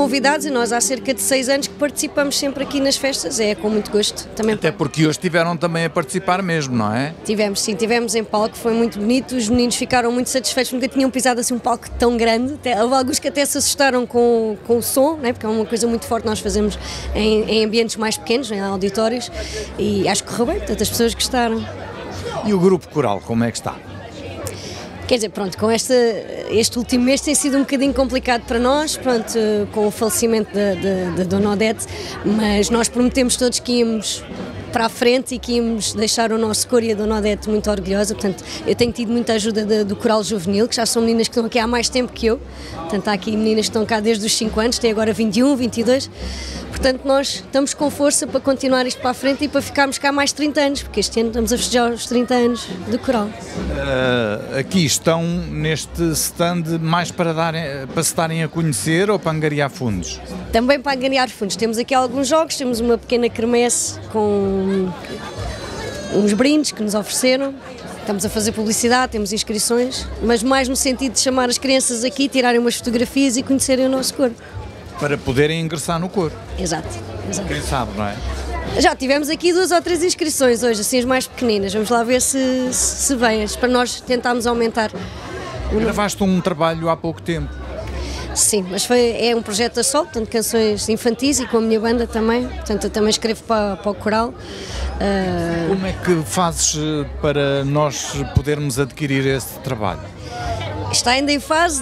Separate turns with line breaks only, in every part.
convidados e nós há cerca de 6 anos que participamos sempre aqui nas festas, é com muito gosto. Também
Até porque hoje estiveram também a participar mesmo, não é?
tivemos, sim, tivemos em palco, foi muito bonito, os meninos ficaram muito satisfeitos, nunca tinham pisado assim um palco tão grande, houve alguns que até se assustaram com o som, né? Porque é uma coisa muito forte, nós fazemos em ambientes mais pequenos, em auditórios, e acho que correu bem, portanto as pessoas gostaram.
E o grupo coral, como é que está?
Quer dizer, pronto, com este último mês tem sido um bocadinho complicado para nós, pronto, com o falecimento da Dona Odete, mas nós prometemos todos que íamos para a frente e que íamos deixar o nosso coro e a Dona Odete muito orgulhosa, portanto, eu tenho tido muita ajuda do Coral Juvenil, que já são meninas que estão aqui há mais tempo que eu, portanto, há aqui meninas que estão cá desde os 5 anos, têm agora 21, 22, portanto, nós estamos com força para continuar isto para a frente e para ficarmos cá mais 30 anos, porque este ano estamos a festejar os 30 anos do Coral.
Aqui estão neste stand mais para se darem a conhecer ou para angariar fundos?
Também para angariar fundos. Temos aqui alguns jogos, temos uma pequena quermesse com uns brindes que nos ofereceram. Estamos a fazer publicidade, temos inscrições, mas mais no sentido de chamar as crianças aqui, tirarem umas fotografias e conhecerem o nosso coro.
Para poderem ingressar no coro.
Exato.
Quem sabe, não é?
Já tivemos aqui 2 ou 3 inscrições hoje, assim as mais pequeninas. Vamos lá ver se vêm, para nós tentarmos aumentar.
Gravaste um trabalho há pouco tempo.
Sim, mas é um projeto a solo, portanto canções infantis e com a minha banda também, portanto eu também escrevo para o coral.
Como é que fazes para nós podermos adquirir esse trabalho?
Está ainda em fase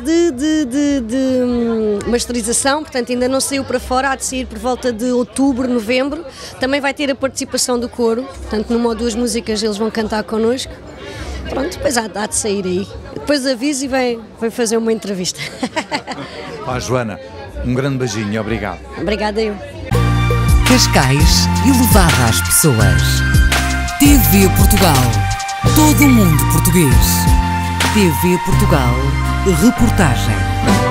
de masterização, portanto ainda não saiu para fora, há de sair por volta de outubro, novembro. Também vai ter a participação do coro, portanto numa ou 2 músicas eles vão cantar connosco. Pronto, depois há de sair aí. Depois aviso e vai fazer uma entrevista.
Joana, um grande beijinho e obrigado.
Obrigada eu.
Cascais, elevada às pessoas. TV Portugal. Todo o mundo português. TV Portugal. Reportagem.